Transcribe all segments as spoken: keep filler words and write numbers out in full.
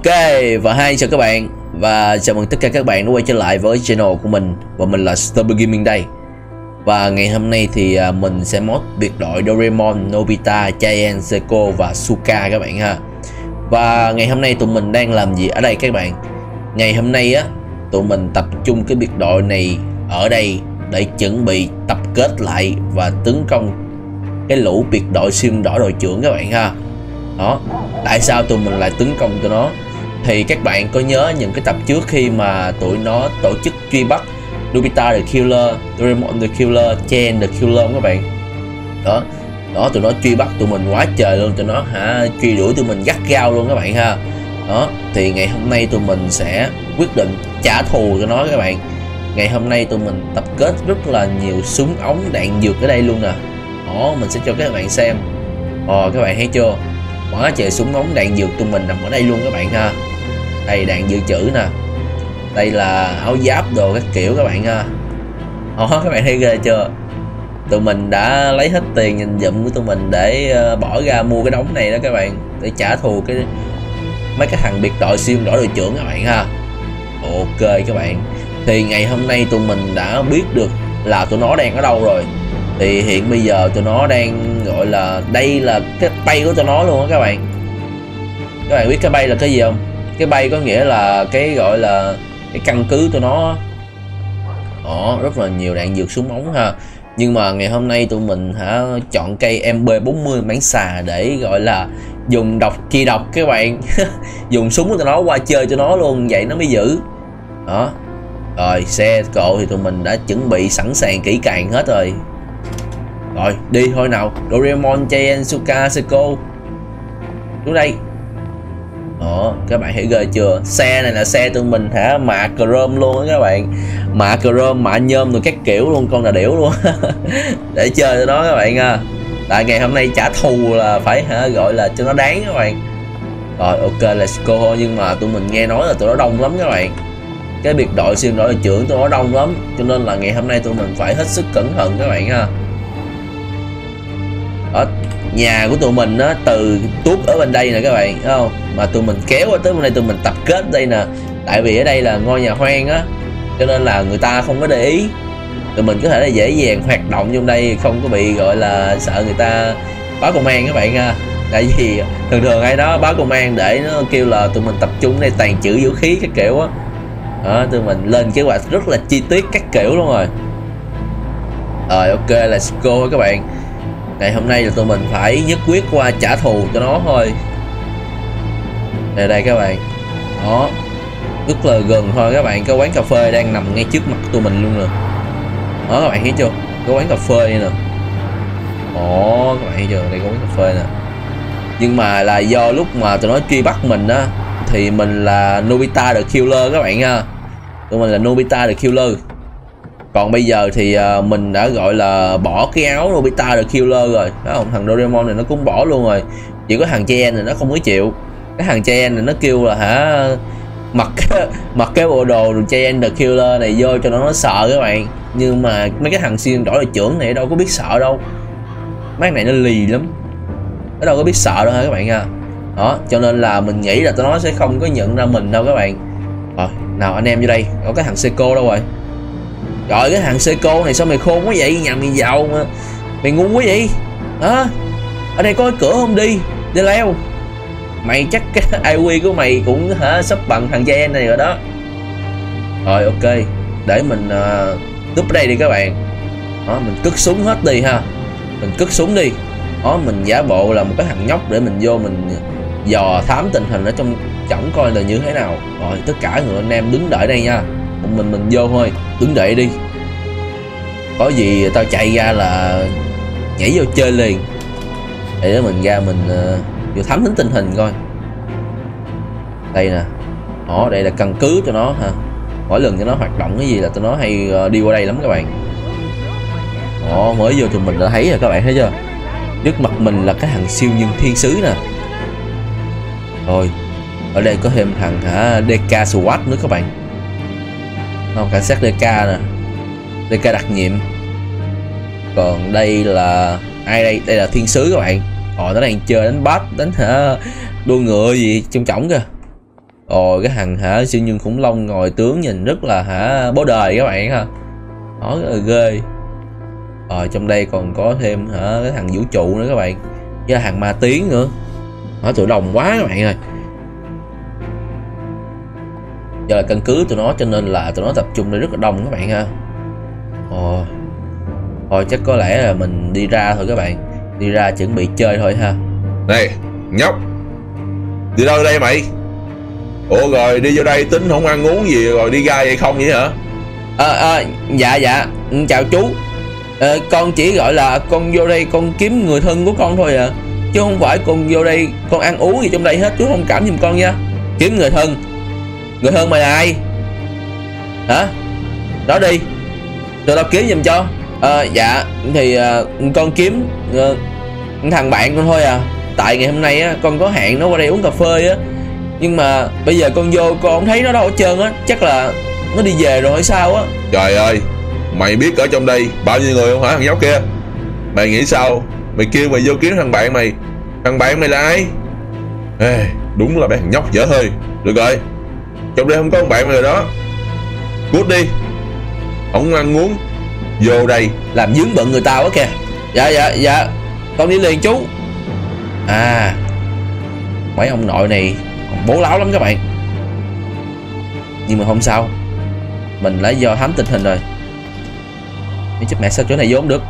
Ok, và hai chào các bạn và chào mừng tất cả các bạn đã quay trở lại với channel của mình. Và mình là Stubber Gaming đây. Và ngày hôm nay thì mình sẽ mod biệt đội Doraemon, Nobita, Giant, Seiko và Suka các bạn ha. Và ngày hôm nay tụi mình đang làm gì ở đây các bạn? Ngày hôm nay á, tụi mình tập trung cái biệt đội này ở đây để chuẩn bị tập kết lại và tấn công cái lũ biệt đội siêu đỏ đội trưởng các bạn ha. Đó, tại sao tụi mình lại tấn công tụi nó? Thì các bạn có nhớ những cái tập trước khi mà tụi nó tổ chức truy bắt Nobita the Killer, Doraemon the Killer, Chen the Killer không các bạn? Đó, đó tụi nó truy bắt tụi mình quá trời luôn, tụi nó hả truy đuổi tụi mình gắt gao luôn các bạn ha. Đó, thì ngày hôm nay tụi mình sẽ quyết định trả thù cho nó các bạn. Ngày hôm nay tụi mình tập kết rất là nhiều súng ống đạn dược ở đây luôn nè. Đó, mình sẽ cho các bạn xem. Ồ, các bạn thấy chưa? Quá trời súng ống đạn dược tụi mình nằm ở đây luôn các bạn ha. Đây đạn dự trữ nè. Đây là áo giáp đồ các kiểu các bạn ha. Đó, các bạn thấy ghê chưa? Tụi mình đã lấy hết tiền dành dụm của tụi mình để uh, bỏ ra mua cái đống này đó các bạn, để trả thù cái mấy cái thằng biệt đội siêu đỏ đội trưởng các bạn ha. Ok các bạn, thì ngày hôm nay tụi mình đã biết được là tụi nó đang ở đâu rồi. Thì hiện bây giờ tụi nó đang gọi là đây là cái bay của tụi nó luôn á các bạn. Các bạn biết cái bay là cái gì không? Cái bay có nghĩa là cái gọi là cái căn cứ tụi nó. Đó, rất là nhiều đạn dược súng ống ha. Nhưng mà ngày hôm nay tụi mình hả chọn cây M B bốn mươi bán xà để gọi là dùng độc chi độc các bạn. Dùng súng của tụi nó qua chơi cho nó luôn, vậy nó mới giữ. Đó. Rồi xe cộ thì tụi mình đã chuẩn bị sẵn sàng kỹ càng hết rồi. Rồi đi thôi nào. Doraemon, Giant, Suka, Seiko xuống đây. Đó, các bạn thấy ghê chưa? Xe này là xe tụi mình hả mạ chrome luôn á các bạn. Mạ chrome, mạ nhôm rồi các kiểu luôn, con là điểu luôn. Để chơi cho nó các bạn ha. Tại ngày hôm nay trả thù là phải hả gọi là cho nó đáng các bạn. Rồi ok let's go. Nhưng mà tụi mình nghe nói là tụi nó đông lắm các bạn. Cái biệt đội siêu đội trưởng tụi nó đông lắm, cho nên là ngày hôm nay tụi mình phải hết sức cẩn thận các bạn ha. Ở nhà của tụi mình á, từ tuốt ở bên đây nè các bạn, thấy không? Mà tụi mình kéo qua tới bên đây tụi mình tập kết đây nè. Tại vì ở đây là ngôi nhà hoang á, cho nên là người ta không có để ý. Tụi mình có thể là dễ dàng hoạt động trong đây, không có bị gọi là sợ người ta báo công an các bạn ha. Tại vì thường thường ai đó báo công an để nó kêu là tụi mình tập trung đây tàn trữ vũ khí các kiểu á. Đó, tụi mình lên kế hoạch rất là chi tiết các kiểu luôn rồi. Rồi ok let's go các bạn. Ngày hôm nay là tụi mình phải nhất quyết qua trả thù cho nó thôi. Đây đây các bạn. Đó, rất là gần thôi các bạn. Cái quán cà phê đang nằm ngay trước mặt tụi mình luôn nè. Đó các bạn thấy chưa? Cái quán cà phê này nè. Ồ, các bạn thấy chưa? Đây có quán cà phê nè. Nhưng mà là do lúc mà tụi nó truy bắt mình á, thì mình là Nobita the Killer các bạn ha. Tụi mình là Nobita the Killer. Còn bây giờ thì uh, mình đã gọi là bỏ cái áo Nobita the Killer rồi. Đó không? Thằng Doraemon này nó cũng bỏ luôn rồi. Chỉ có thằng Chen này nó không có chịu. Cái thằng Chen này nó kêu là hả mặc mặc cái bộ đồ Chen the Killer này vô cho nó nó sợ các bạn. Nhưng mà mấy cái thằng xuyên đổi đội trưởng này đâu có biết sợ đâu. Mấy này nó lì lắm, nó đâu có biết sợ đâu hả các bạn ha. Đó, cho nên là mình nghĩ là tụi nó sẽ không có nhận ra mình đâu các bạn. Rồi, nào anh em vô đây. Có cái thằng Seiko đâu rồi? Trời, cái thằng Seiko này sao mày khôn quá vậy? Nhà mày giàu mà mày ngu quá vậy hả? Ở đây có cái cửa không đi? Đi leo. Mày chắc cái i quy của mày cũng hả sắp bằng thằng Chen này rồi đó. Rồi ok, để mình uh, cướp ở đây đi các bạn. Đó, mình cất súng hết đi ha. Mình cất súng đi. Đó, mình giả bộ là một cái thằng nhóc để mình vô mình dò thám tình hình ở trong chổng coi là như thế nào. Rồi tất cả người anh em đứng đợi đây nha. Mình mình vô thôi, đứng đợi đi. Có gì tao chạy ra là nhảy vô chơi liền. Để mình ra mình uh, vô thám tính tình hình coi. Đây nè. Đó, đây là căn cứ cho nó ha. Mỗi lần cho nó hoạt động cái gì là tụi nó hay uh, đi qua đây lắm các bạn. Đó, mới vô tụi mình đã thấy rồi các bạn thấy chưa? Trước mặt mình là cái thằng siêu nhân thiên sứ nè. Rồi, ở đây có thêm thằng hả đê ca SWAT nữa các bạn. Không, cảnh sát đê ca nè, đê ca đặc nhiệm. Còn đây là ai đây? Đây là thiên sứ các bạn. Họ nó đang chơi đánh bắt, đánh hả đua ngựa gì trong trỏng kìa. Ồ cái thằng hả siêu nhân khủng long ngồi tướng nhìn rất là hả bố đời các bạn ha. Nó rất là ghê. Ờ trong đây còn có thêm hả cái thằng vũ trụ nữa các bạn. Với thằng ma tiến nữa. Nó tụi đồng quá các bạn ơi. Giờ là căn cứ tụi nó cho nên là tụi nó tập trung đây rất là đông các bạn ha. Ồ. Thôi chắc có lẽ là mình đi ra thôi các bạn. Đi ra chuẩn bị chơi thôi ha. Này nhóc, đi đâu đây mày? Ủa rồi đi vô đây tính không ăn uống gì rồi đi ra vậy không vậy hả? À, à, dạ dạ chào chú. À, con chỉ gọi là con vô đây con kiếm người thân của con thôi à, chứ không phải con vô đây con ăn uống gì trong đây hết. Chú thông cảm giùm con nha. Kiếm người thân. Người thân mày là ai hả? Đó đi rồi tao kiếm giùm cho. À, dạ thì à, con kiếm à, thằng bạn con thôi à. Tại ngày hôm nay á con có hẹn nó qua đây uống cà phê á, nhưng mà bây giờ con vô con không thấy nó đâu hết trơn á. Chắc là nó đi về rồi hay sao á. Trời ơi, mày biết ở trong đây bao nhiêu người không hả thằng nhóc kia? Mày nghĩ sao mày kêu mày vô kiếm thằng bạn mày? Thằng bạn mày là ai? Ê, đúng là bé thằng nhóc dở hơi. Được rồi, trong đây không có thằng bạn mày rồi đó. Cút đi, không ăn uống vô đây làm dướng bận người ta quá kìa. Dạ dạ dạ con đi liền chú. À mấy ông nội này còn bố láo lắm các bạn. Nhưng mà không sao, mình lấy do hám tình hình rồi. Nhưng chết mẹ sao chỗ này vô không được.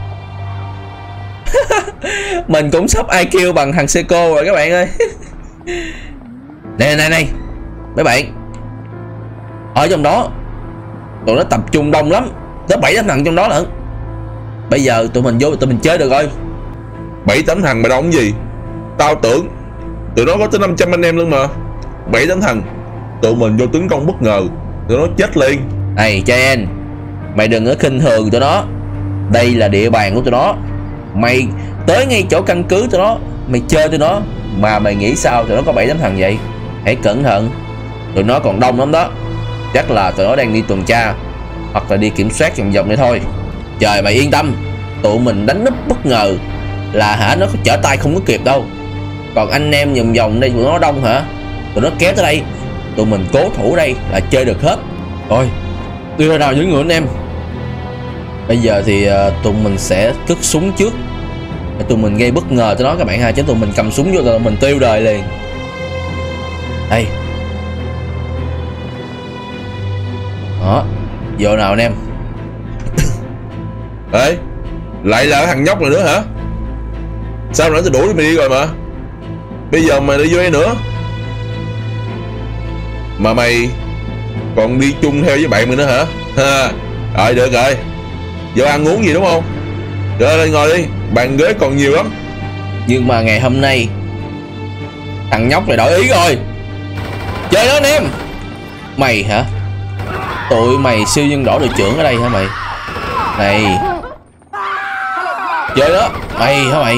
Mình cũng sắp i kiu bằng thằng Seiko rồi các bạn ơi. Này này này mấy bạn, ở trong đó tụi nó tập trung đông lắm, tới bảy tám thằng trong đó lận. Bây giờ tụi mình vô tụi mình chơi được rồi. Bảy tám thằng mày đông cái gì? Tao tưởng tụi nó có tới năm trăm anh em luôn mà. Bảy tám thằng tụi mình vô tấn công bất ngờ tụi nó chết liền. Này Chen, mày đừng có khinh thường tụi nó. Đây là địa bàn của tụi nó. Mày tới ngay chỗ căn cứ tụi nó, mày chơi tụi nó mà mày nghĩ sao tụi nó có bảy tám thằng vậy? Hãy cẩn thận, tụi nó còn đông lắm đó. Chắc là tụi nó đang đi tuần tra hoặc là đi kiểm soát vòng vòng này thôi. Trời mày yên tâm, tụi mình đánh núp bất ngờ là hả nó trở tay không có kịp đâu. Còn anh em vòng vòng đây tụi nó đông hả, tụi nó kéo tới đây, tụi mình cố thủ đây là chơi được hết. Thôi đi ra nào những người anh em. Bây giờ thì uh, tụi mình sẽ cất súng trước để tụi mình gây bất ngờ cho nó các bạn ha, chứ tụi mình cầm súng vô tụi mình tiêu đời liền. Đây đó, vô nào anh em. Ê, lại là thằng nhóc này nữa hả? Sao nãy tôi đuổi mày đi rồi mà bây giờ mày đi vô đây nữa? Mà mày còn đi chung theo với bạn mày nữa hả? Ha, rồi được rồi, vô ăn uống gì đúng không? Rồi lên ngồi đi, bàn ghế còn nhiều lắm. Nhưng mà ngày hôm nay thằng nhóc này đổi ý rồi. Chơi đó anh em. Mày hả? Tụi mày siêu nhân đỏ đội trưởng ở đây hả mày? Này chơi đó mày hả mày?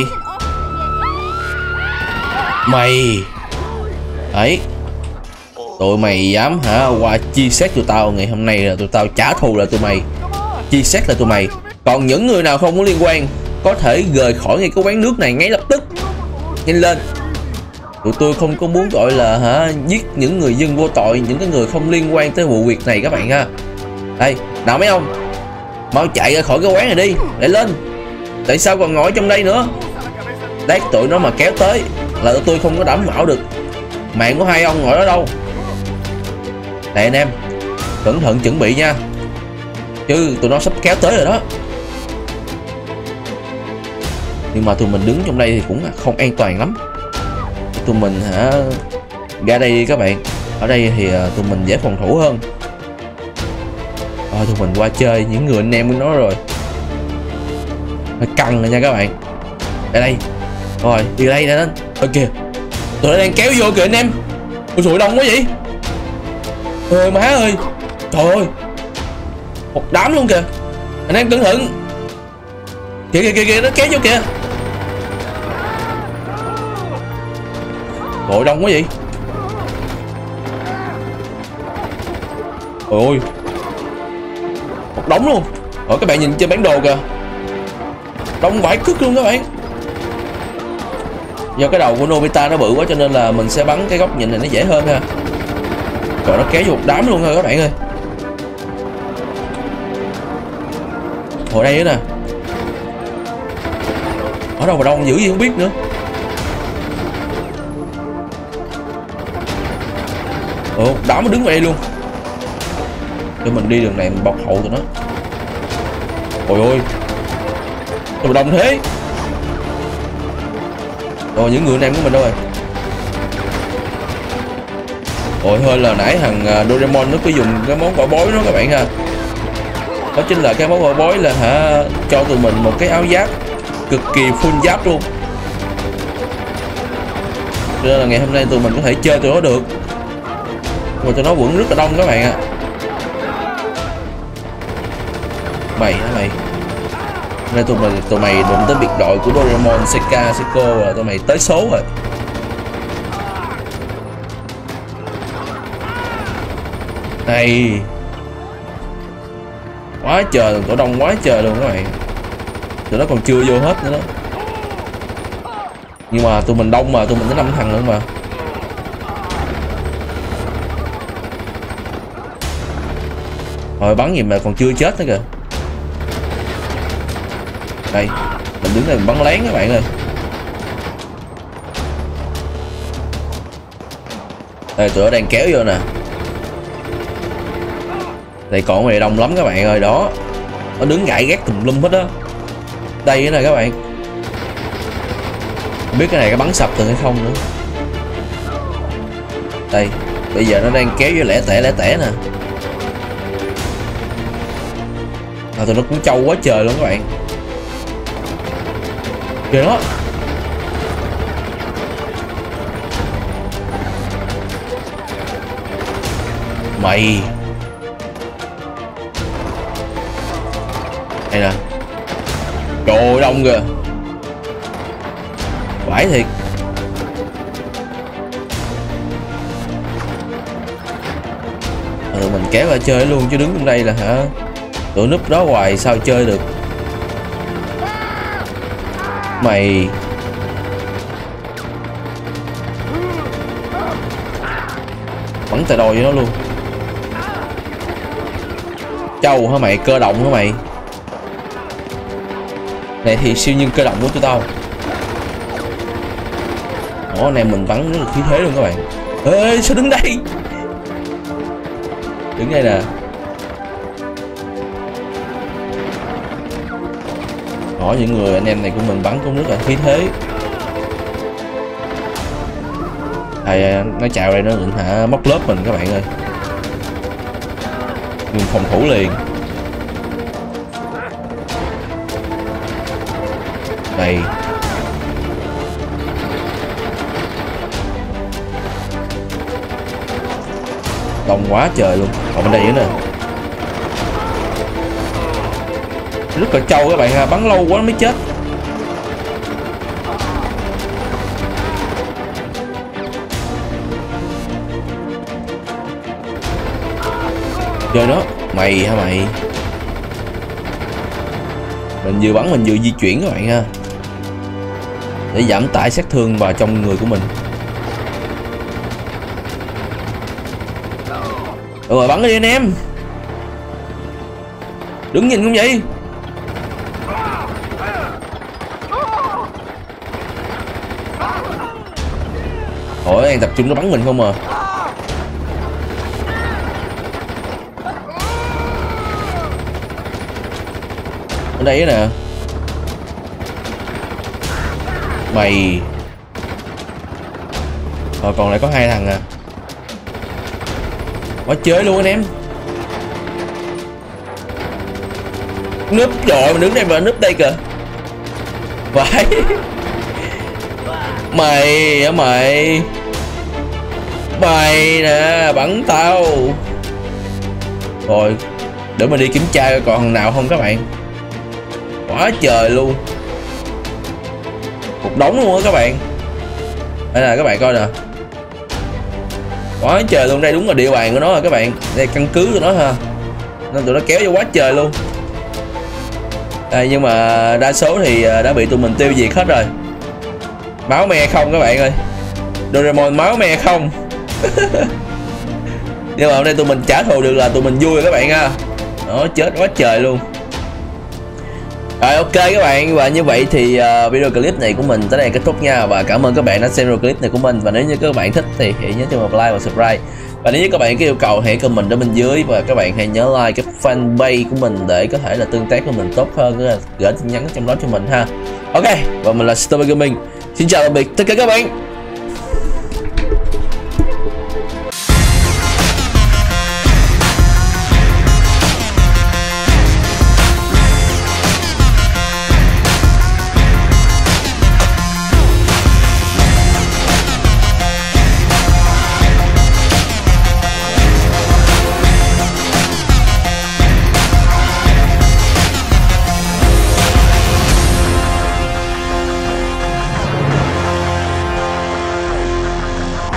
Mày ấy, tụi mày dám hả qua chia xét tụi tao, ngày hôm nay là tụi tao trả thù là tụi mày, chia xét là tụi mày. Còn những người nào không có liên quan có thể rời khỏi ngay cái quán nước này ngay lập tức. Nhanh lên, tụi tôi không có muốn gọi là hả giết những người dân vô tội, những cái người không liên quan tới vụ việc này các bạn ha. Đây nào mấy ông, mau chạy ra khỏi cái quán này đi, để lên. Tại sao còn ngồi trong đây nữa? Lát tụi nó mà kéo tới là tụi tôi không có đảm bảo được mạng của hai ông ngồi đó đâu. Này anh em, cẩn thận chuẩn bị nha, chứ tụi nó sắp kéo tới rồi đó. Nhưng mà tụi mình đứng trong đây thì cũng không an toàn lắm. Tụi mình hả ra đây đi các bạn. Ở đây thì tụi mình dễ phòng thủ hơn. Rồi tụi mình qua chơi những người anh em của nó rồi. Hơi căng rồi nha các bạn. Đây đây. Rồi đi đây nè. Ơ kìa, tụi nó đang kéo vô kìa anh em. Ôi trời đông quá vậy. Ôi má ơi. Trời ơi, một đám luôn kìa. Anh em cẩn thận. Kìa kìa kìa, kìa nó kéo vô kìa. Ôi đông quá vậy. Ôi ôi, một đống luôn. Ở các bạn nhìn trên bản đồ kìa, đông vãi cứt luôn các bạn. Do cái đầu của Nobita nó bự quá cho nên là mình sẽ bắn cái góc nhìn này nó dễ hơn ha. Trời, nó kéo vô một đám luôn rồi các bạn ơi. Hồi đây nữa nè. Ở đâu mà đông dữ gì không biết nữa. Ồ, đám nó đứng ngoài đây luôn. Để mình đi đường này mình bọc hậu tụi nó. Ôi ôi, sao mà đông thế. Rồi những người nam của mình đâu rồi. Ôi hơi là nãy thằng Doraemon nó cứ dùng cái món quả bói đó các bạn ha. Đó chính là cái món quả bói là hả, cho tụi mình một cái áo giáp cực kỳ full giáp luôn. Cho nên là ngày hôm nay tụi mình có thể chơi tụi nó được. Mà tụi nó vẫn rất là đông các bạn ạ. Mày hả mày? Nên tụi mình tụi mày đụng tới biệt đội của Doraemon, Seika, Seiko là tụi mày tới số rồi. Này, quá trời, tụi đông quá trời luôn các bạn. Tụi nó còn chưa vô hết nữa đó. Nhưng mà tụi mình đông mà, tụi mình có năm thằng nữa mà. Rồi bắn gì mà còn chưa chết nữa kìa. Đây, mình đứng đây mình bắn lén các bạn ơi. Đây, tụi nó đang kéo vô nè. Đây còn này đông lắm các bạn ơi, đó. Nó đứng gãi gác tùm lum hết đó. Đây nè các bạn. Không biết cái này có bắn sập được hay không nữa. Đây, bây giờ nó đang kéo vô lẻ tẻ lẻ tẻ nè. À, tụi nó cũng trâu quá trời luôn các bạn. Kìa đó. Mày. Đây nè. Trời ơi đông kìa. Vãi thiệt. À, tụi mình kéo ra chơi luôn chứ đứng trong đây là hả, tụi núp đó hoài sao chơi được. Mày. Bắn tay đôi với nó luôn. Châu hả mày, cơ động hả mày. Này thì siêu nhân cơ động của tụi tao. Đó, anh em mình bắn rất là khí thế luôn các bạn. Ê, sao đứng đây? Đứng đây nè. Đó, những người anh em này của mình bắn cũng rất là khí thế. Thầy nó chào đây nó định hả móc lớp mình các bạn ơi. Nhưng phòng thủ liền. Đây. Đông quá trời luôn. Ở bên đây nữa nè. Rất là trâu các bạn ha, bắn lâu quá mới chết. Chơi đó, mày hả mày. Mình vừa bắn mình vừa di chuyển các bạn ha, để giảm tải sát thương vào trong người của mình. Được rồi, bắn đi anh em. Đứng nhìn không vậy. Ôi, đang tập trung nó bắn mình không à. Ở đây nè. Mày. Rồi còn lại có hai thằng à. Quá chơi luôn anh em. Núp rồi, mình đứng đây mà núp đây kìa. Vậy. Mày hả mày. Mày nè, bắn tao. Rồi, để mình đi kiểm tra coi còn thằng nào không các bạn. Quá trời luôn. Một đống luôn á các bạn. Đây nè các bạn coi nè. Quá trời luôn, đây đúng là địa bàn của nó rồi các bạn. Đây căn cứ của nó ha. Nên tụi nó kéo vô quá trời luôn. Đây, nhưng mà đa số thì đã bị tụi mình tiêu diệt hết rồi. Máu me không các bạn ơi. Doraemon máu me không. Nhưng mà hôm nay tụi mình trả thù được là tụi mình vui rồi các bạn ha. Đó, chết quá trời luôn. Rồi ok các bạn, và như vậy thì uh, video clip này của mình tới đây kết thúc nha. Và cảm ơn các bạn đã xem video clip này của mình. Và nếu như các bạn thích thì hãy nhớ cho một like và subscribe. Và nếu như các bạn có yêu cầu hãy comment ở bên dưới. Và các bạn hãy nhớ like cái fanpage của mình để có thể là tương tác với mình tốt hơn, gửi tin nhắn trong đó cho mình ha. Ok, và mình là Stubber Gaming. Xin chào tạm biệt tất cả các bạn.